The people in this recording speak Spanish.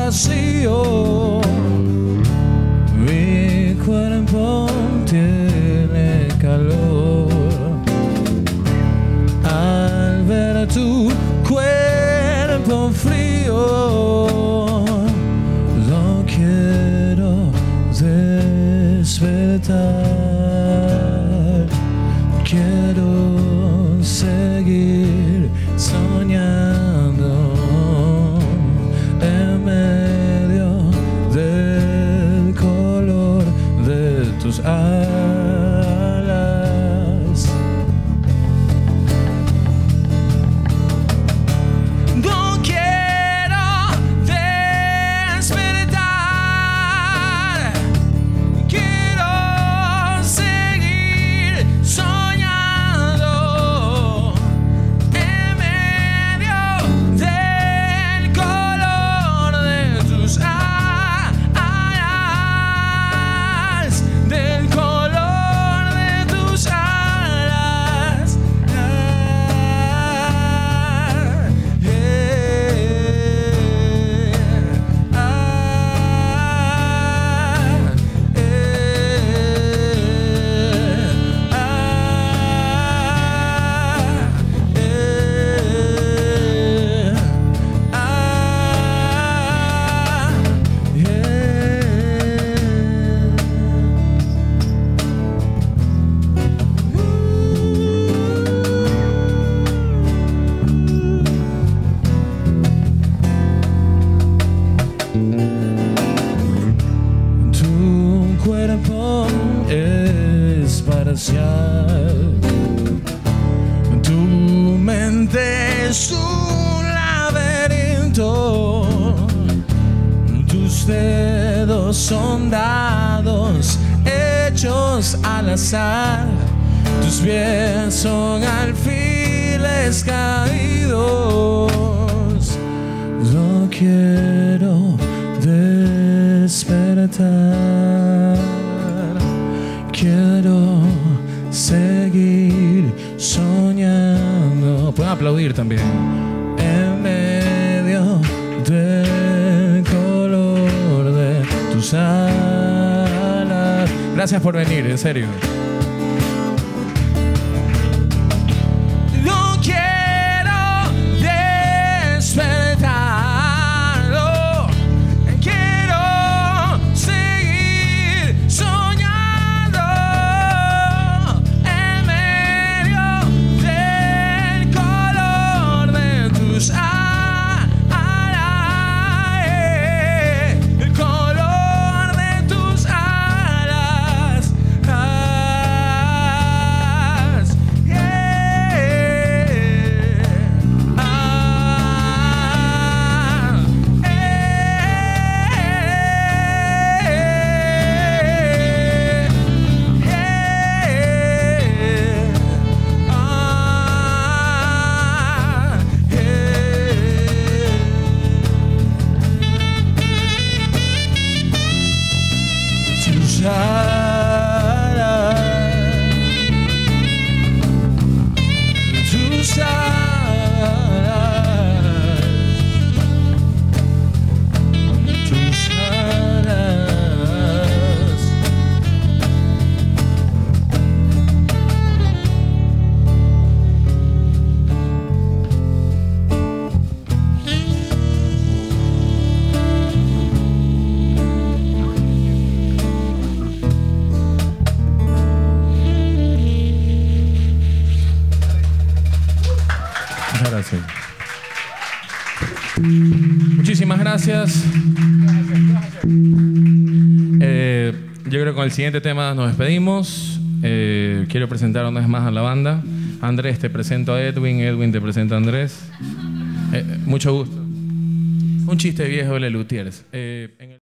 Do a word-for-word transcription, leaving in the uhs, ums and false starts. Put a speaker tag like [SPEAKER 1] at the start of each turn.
[SPEAKER 1] vacío. Mi cuerpo tiene calor al ver tu cuerpo frío. No quiero despertar, quiero seguir soñando en medio del color de tus alas. No quiero despertar, quiero seguir soñando en medio del color de tus alas, del color de tus alas. Ah, yeah. Ah, eh, ah, eh, ah, Tu cuerpo es parcial, tu mente es un laberinto, tus dedos son dados hechos al azar, tus pies son alfiles caídos. No quiero despertar, quiero seguir soñando. Pueden aplaudir también. En medio del color de tus alas. Gracias por venir, en serio. No quiero despertar, no. Quiero seguir soñando en medio del color de tus alas, el color de tus alas. Ah, yeah. Ah, tus alas, tus alas, tus alas. Muchas gracias. Muchísimas gracias. Eh, yo creo que con el siguiente tema nos despedimos. Eh, quiero presentar una vez más a la banda. Andrés, te presento a Edwin. Edwin te presenta a Andrés. Eh, mucho gusto. Un chiste viejo de Lelutiers. Eh, en el